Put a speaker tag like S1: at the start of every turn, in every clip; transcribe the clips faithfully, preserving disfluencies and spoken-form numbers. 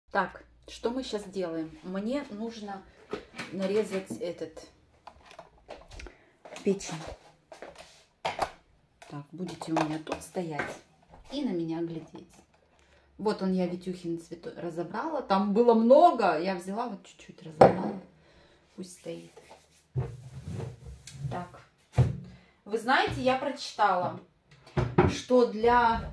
S1: Так, что мы сейчас делаем? Мне нужно нарезать этот печень. Так, будете у меня тут стоять и на меня глядеть. Вот он, я Витюхин цветок разобрала. Там было много, я взяла вот чуть-чуть разобрала. Пусть стоит. Так, вы знаете, я прочитала, что для...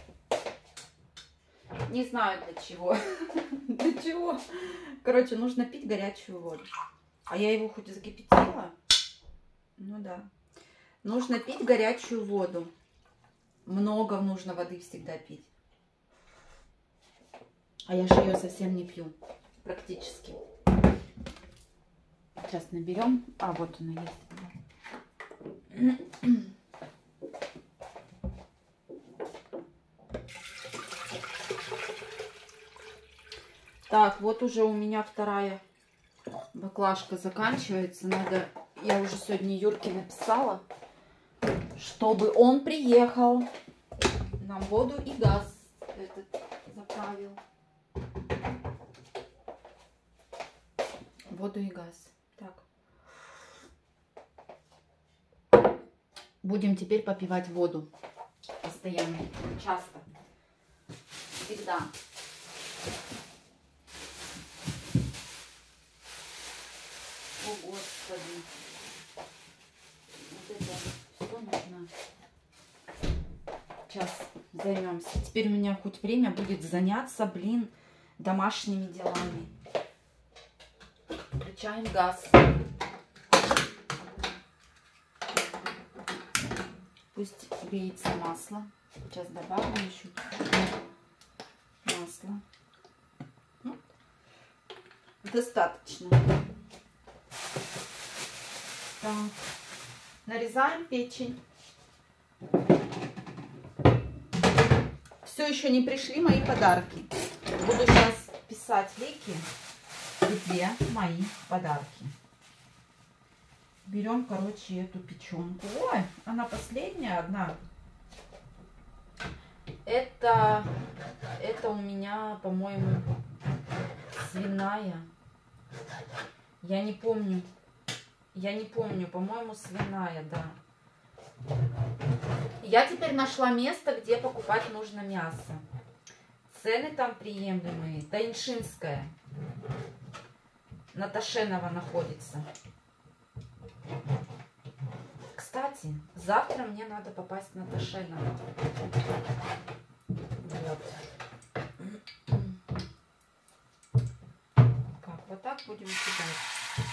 S1: Не знаю для чего. Для чего? Короче, нужно пить горячую воду. А я его хоть и закипятила. Ну да. Нужно пить горячую воду. Много нужно воды всегда пить. А я же ее совсем не пью. Практически. Сейчас наберем. А, вот она есть. Так, вот уже у меня вторая баклажка заканчивается. Надо, я уже сегодня Юрке написала, чтобы он приехал, нам воду и газ этот заправил. Воду и газ. Так. Будем теперь попивать воду постоянно, часто, всегда. О, Господи. Вот это все нужно. Сейчас займемся. Теперь у меня хоть время будет заняться, блин, домашними делами. Включаем газ. Пусть греется масло. Сейчас добавлю еще масло. Ну, достаточно. Так. Нарезаем печень. Все еще не пришли мои подарки. Буду сейчас писать Вике, где мои подарки. Берем, короче, эту печенку. Ой, она последняя одна. Это, это у меня, по-моему, свиная. Я не помню. Я не помню, по-моему, свиная, да. Я теперь нашла место, где покупать нужно мясо. Цены там приемлемые. Таиншинская. На Ташенова находится. Кстати, завтра мне надо попасть на Ташенова. Вот. Как, вот так будем кидать.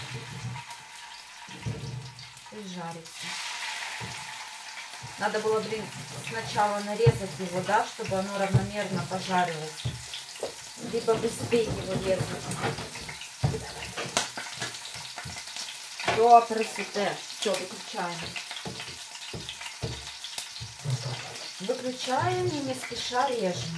S1: И жарится. Надо было, блин, сначала нарезать его, да, чтобы оно равномерно пожарилось. Либо быстрее его резать. До красоты. Все, выключаем. Выключаем и не спеша режем.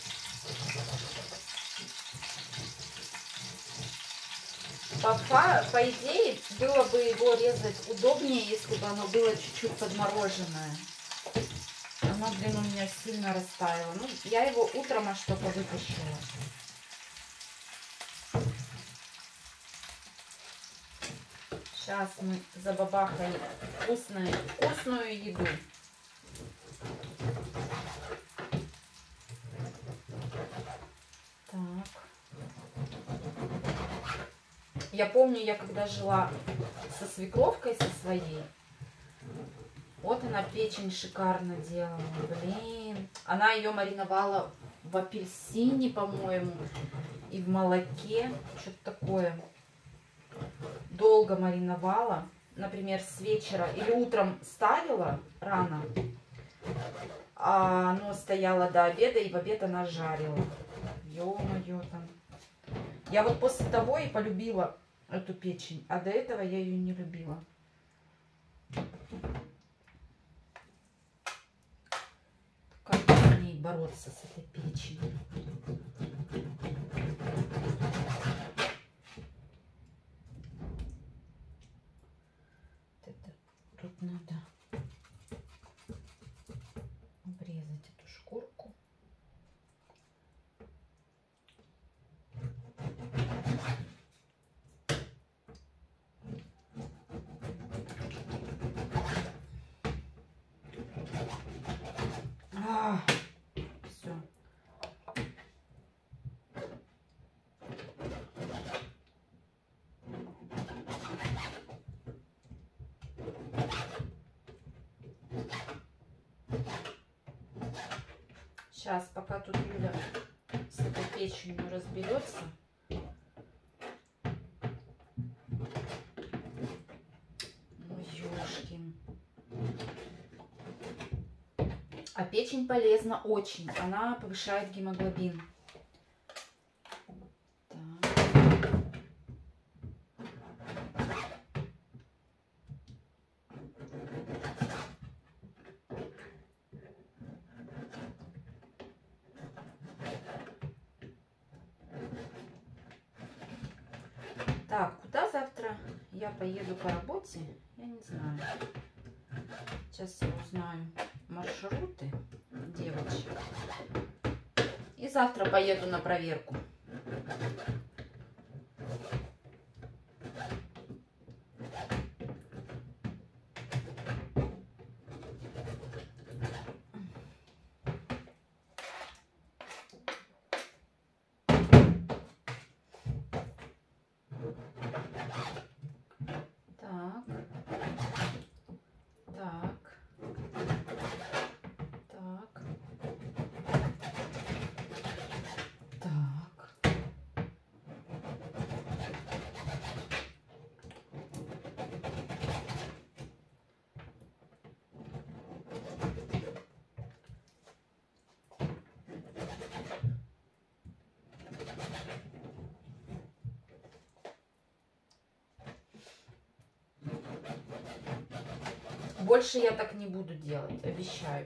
S1: По, по идее, было бы его резать удобнее, если бы оно было чуть-чуть подмороженное. Оно, блин, у меня сильно растаяло. Ну, я его утром аж только вытащила. Сейчас мы забабахаем вкусную, вкусную еду. Так. Я помню, я когда жила со свекровкой, со своей, вот она печень шикарно делала, блин. Она ее мариновала в апельсине, по-моему, и в молоке, что-то такое. Долго мариновала, например, с вечера или утром ставила рано, а оно стояло до обеда, и в обед она жарила. Ё-моё, там. Я вот после того и полюбила эту печень, а до этого я ее не любила. Как с ней бороться, с этой печенью? Это, тут надо обрезать эту шкурку. Сейчас, пока тут Юля с этой печенью разберется. Ну, ёшкин. А печень полезна очень. Она повышает гемоглобин. Так, куда завтра я поеду по работе, я не знаю. Сейчас я узнаю маршруты девочек. И завтра поеду на проверку. Больше я так не буду делать, обещаю.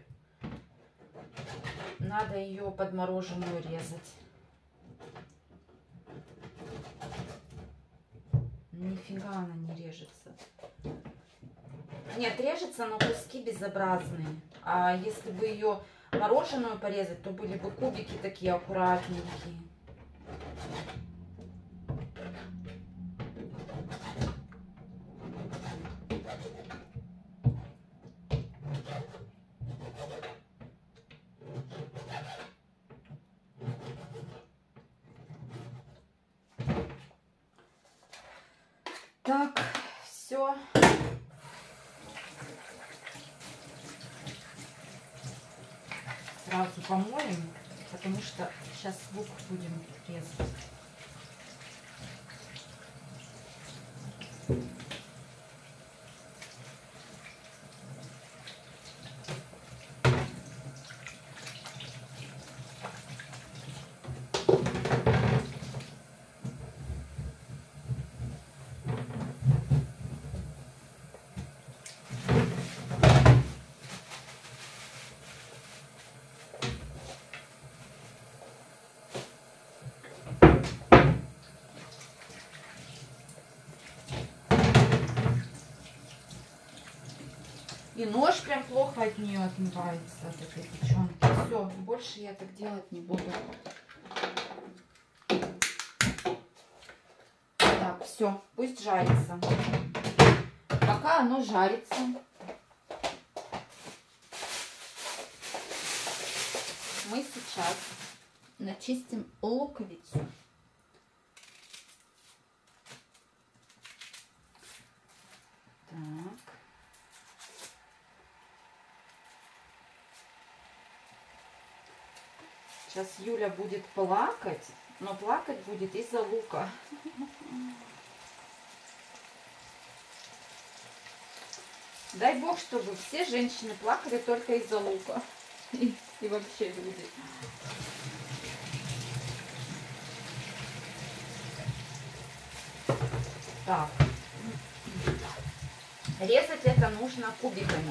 S1: Надо ее подмороженную резать. Нифига она не режется. Нет, режется, но куски безобразные. А если бы ее мороженую порезать, то были бы кубики такие аккуратненькие. Так, все. Сразу помоем, потому что сейчас лук будем резать. И нож прям плохо от нее отмывается, от этой печенки. Все, больше я так делать не буду. Так, все, пусть жарится. Пока оно жарится, мы сейчас начистим луковицу. Так. Сейчас Юля будет плакать, но плакать будет из-за лука. Дай бог, чтобы все женщины плакали только из-за лука. И, и вообще люди. Так. Резать это нужно кубиками.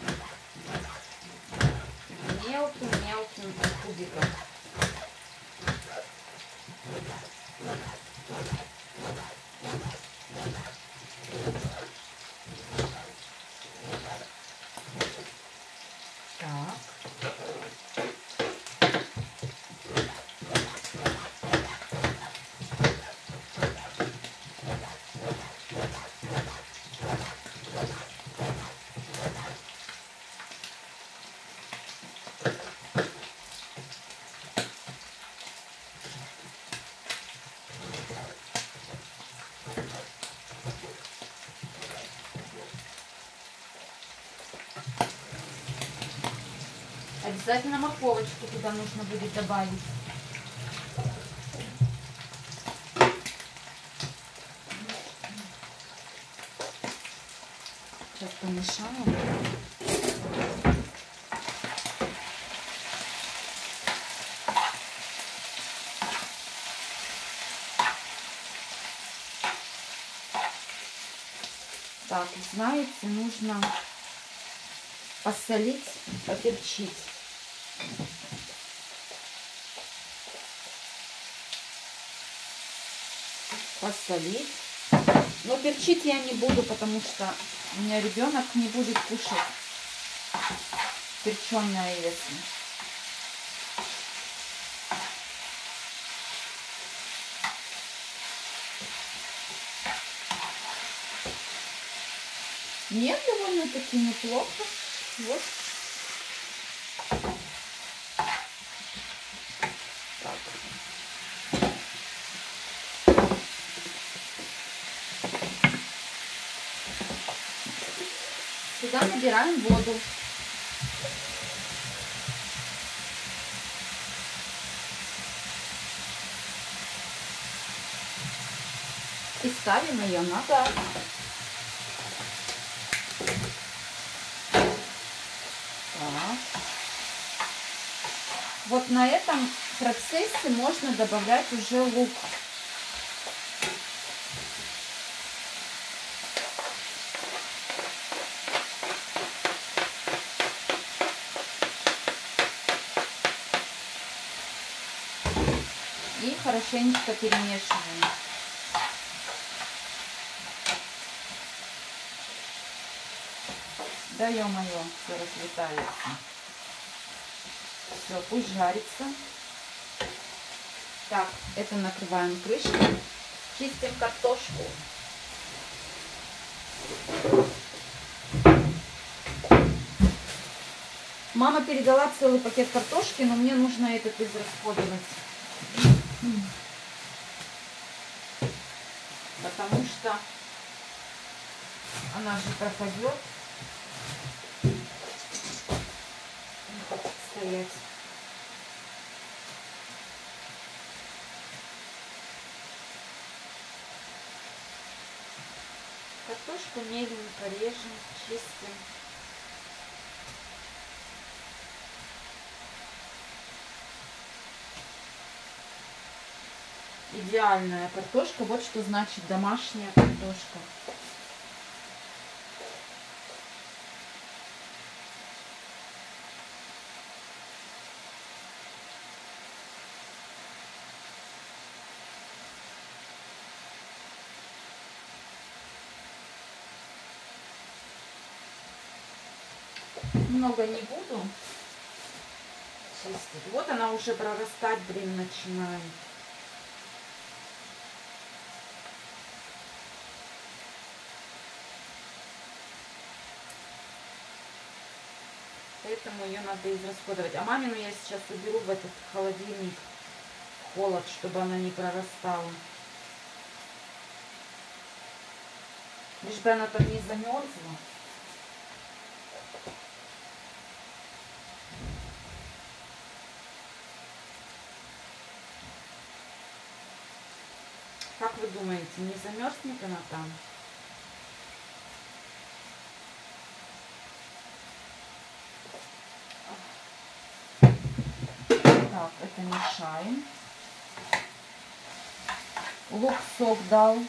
S1: Мелким-мелким кубиком. Обязательно морковочку туда нужно будет добавить. Сейчас помешаем. Так, знаете, нужно посолить, поперчить. Посолить. Но перчить я не буду, потому что у меня ребенок не будет кушать перченое, если. Нет, довольно-таки неплохо. Вот. Так. Сюда набираем воду. И ставим ее на газ. Вот на этом процессе можно добавлять уже лук. И хорошенечко перемешиваем. Да ё-моё, все разлетается. Все, пусть жарится. Так, это накрываем крышкой. Чистим картошку. Мама передала целый пакет картошки, но мне нужно этот израсходовать. Потому что она же пропадет. Не хочет стоять. Картошку меленько режем, чистим. Идеальная картошка, вот что значит домашняя картошка. Много не буду чистить. Вот она уже прорастать, блин, начинает. Поэтому ее надо израсходовать. А мамину я сейчас уберу в этот холодильник, в холод, чтобы она не прорастала. Лишь бы она там не замерзла. Как вы думаете, не замерзнет она там? Так, это мешаем. Лук сок дал.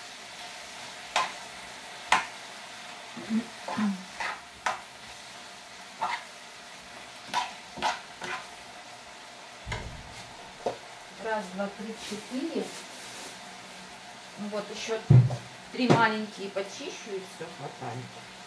S1: Раз, два, три, четыре. Ну вот еще три маленькие почищу и все хватает.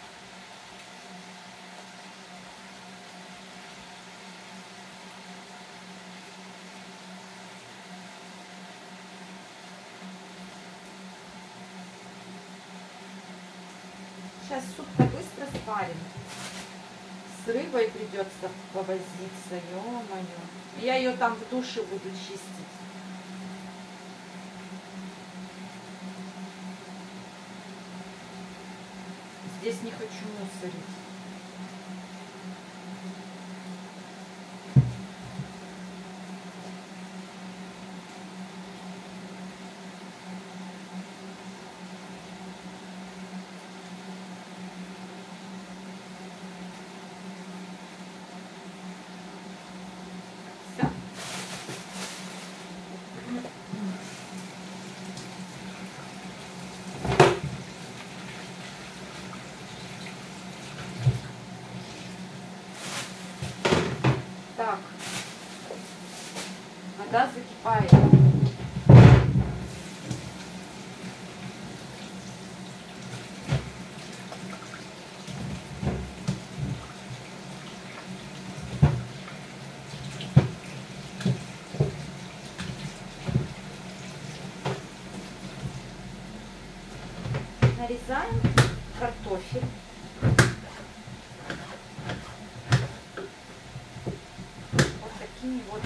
S1: Сейчас суп-то быстро сварим. С рыбой придется повозиться, ё-моё. Я ее там в душе буду чистить. Здесь не хочу мусорить. нарезаем картофель. Вот такими вот.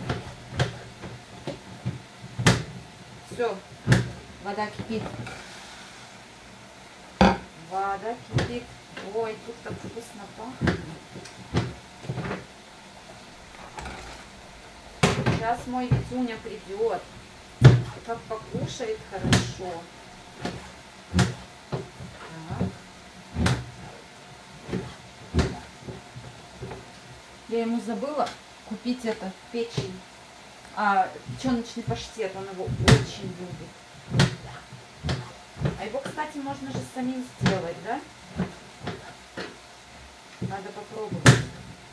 S1: Все, вода кипит. Вода кипит. Ой, тут так вкусно пахнет. Сейчас мой Витюня придет. Как покушает хорошо. Так. Я ему забыла купить это печень. А печеночный паштет, он его очень любит. А его, кстати, можно же самим сделать, да? Надо попробовать.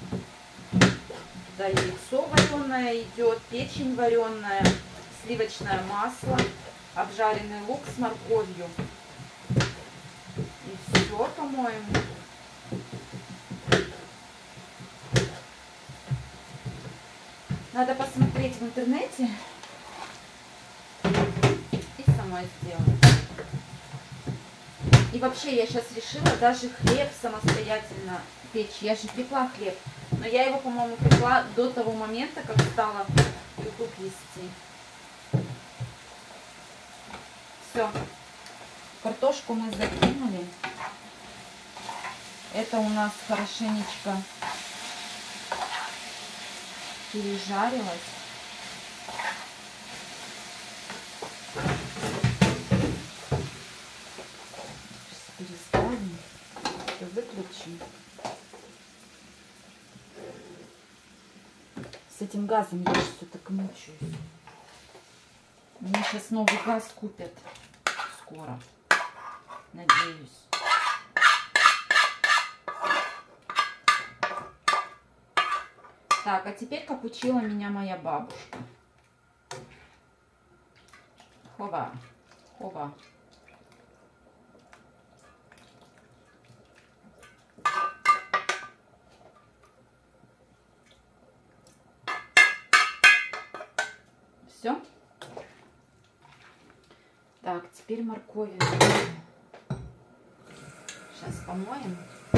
S1: Туда яйцо вареное идет, печень вареная, сливочное масло, обжаренный лук с морковью. И все, по-моему. Надо посмотреть в интернете и сама сделать. И вообще я сейчас решила даже хлеб самостоятельно печь. Я же пекла хлеб, но я его, по-моему, пекла до того момента, как стала YouTube вести. Все. Картошку мы закинули. Это у нас хорошенечко пережарилось. Сейчас переставим. Выключим. С этим газом я все так мучаюсь. Мне сейчас новый газ купят скоро. Надеюсь. Так, а теперь, как учила меня моя бабушка. Хоба, хоба. Все. Так, теперь морковь. Сейчас помоем.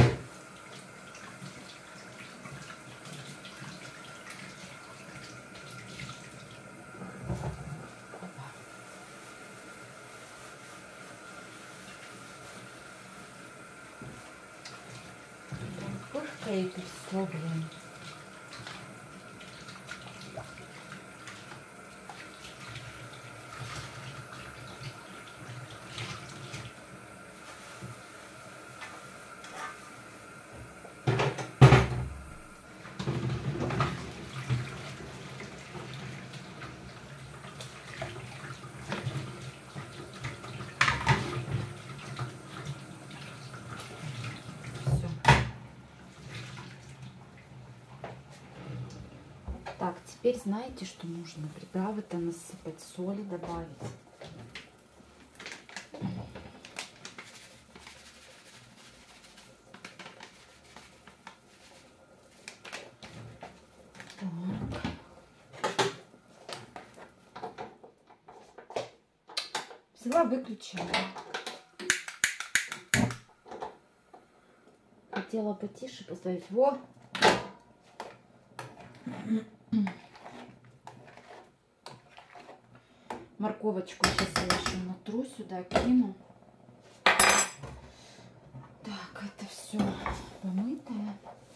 S1: Пыхкает и все, блин. Так, теперь знаете, что нужно? Приправы-то насыпать, соли добавить. Взяла, выключила. Хотела потише поставить. Во! Морковочку сейчас я еще натру сюда, кину. Так, это все помытое.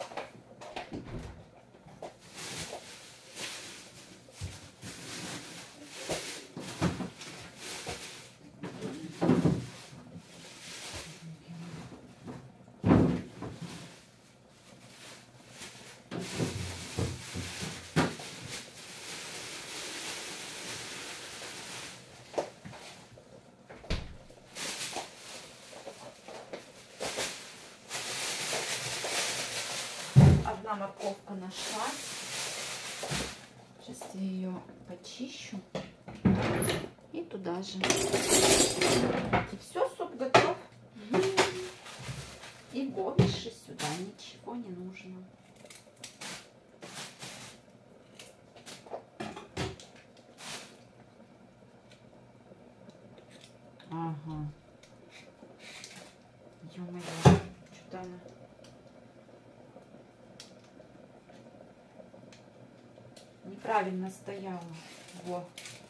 S1: Одна морковка нашлась. Сейчас я ее почищу. И туда же. И все, суп готов. И больше сюда ничего не нужно. Ага. ё-моё, что-то она... Неправильно стояла. Во.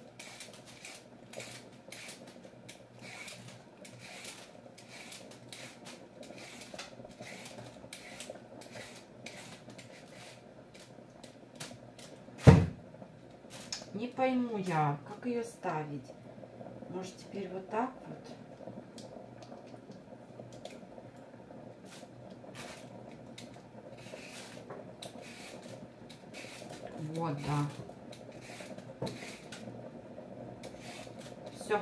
S1: Не пойму я, как ее ставить. Может, теперь вот так вот? Вот, да. Все.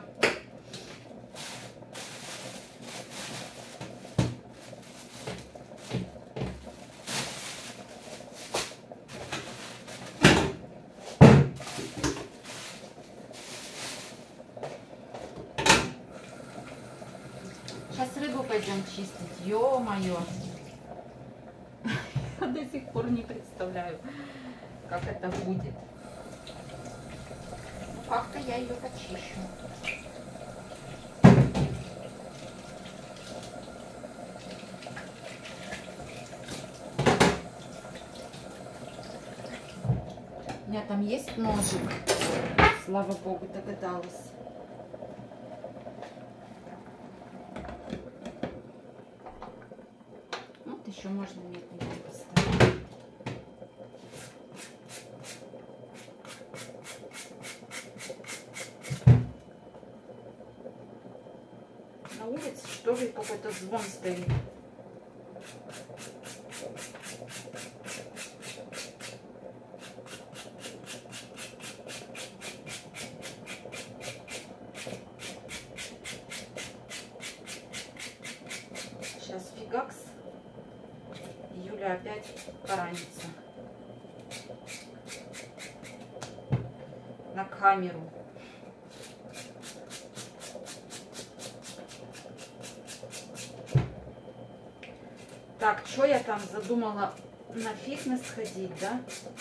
S1: Сейчас рыбу пойдем чистить. Ё-моё. До сих пор не представляю, как это будет. Ну, как-то я ее почищу. У меня там есть ножик. Слава богу, догадалась. Вот еще можно медленно поставить. На улице что ли какой-то звон стоит. Сейчас фигакс. Юля опять поранится. На камеру. Так, что я там задумала на фитнес ходить, да?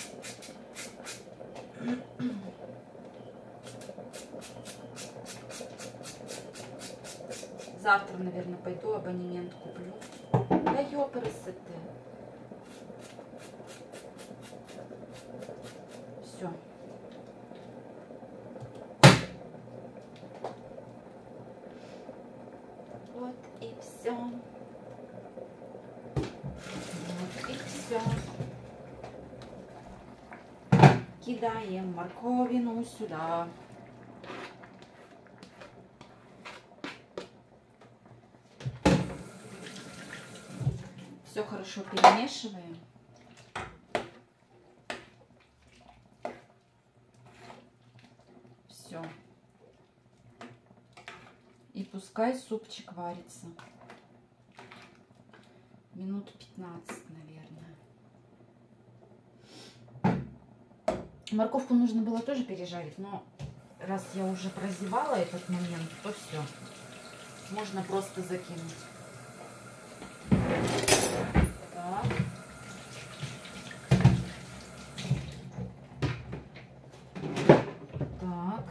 S1: Завтра, наверное, пойду абонемент куплю. Да ёпрст ты. Все. Вот и все. Вот и все. Кидаем морковину сюда. Все хорошо перемешиваем. Все. И пускай супчик варится. Минут пятнадцать, наверное. Морковку нужно было тоже пережарить, но раз я уже прозевала этот момент, то все. Можно просто закинуть. Так. Так.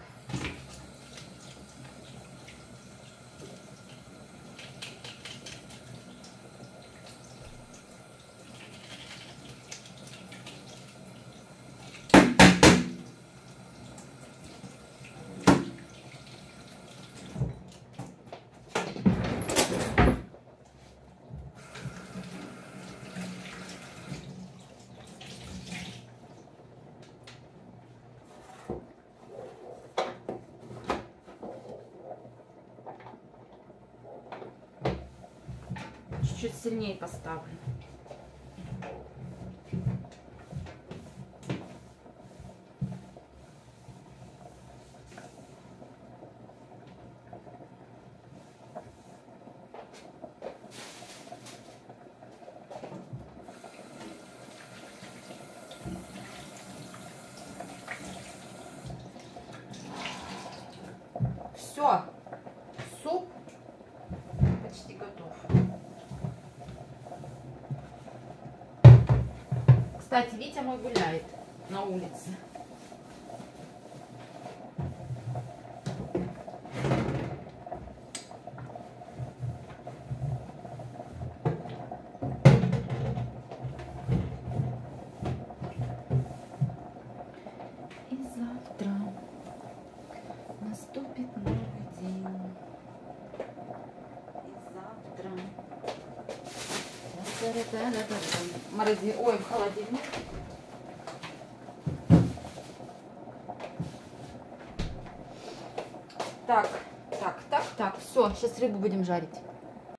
S1: Чуть сильнее поставлю. Все, суп почти готов. Кстати, Витя мой гуляет на улице. Морози... Ой, в холодильник. Так, так, так, так. Все, сейчас рыбу будем жарить.